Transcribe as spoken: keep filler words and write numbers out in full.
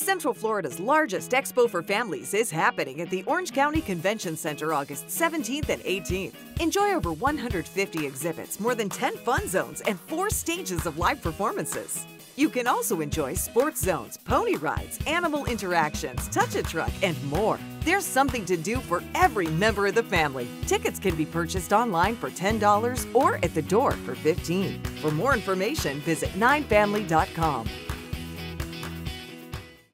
Central Florida's largest expo for families is happening at the Orange County Convention Center August seventeenth and eighteenth. Enjoy over one hundred fifty exhibits, more than ten fun zones, and four stages of live performances. You can also enjoy sports zones, pony rides, animal interactions, touch-a-truck, and more. There's something to do for every member of the family. Tickets can be purchased online for ten dollars or at the door for fifteen dollars. For more information, visit nine family dot com.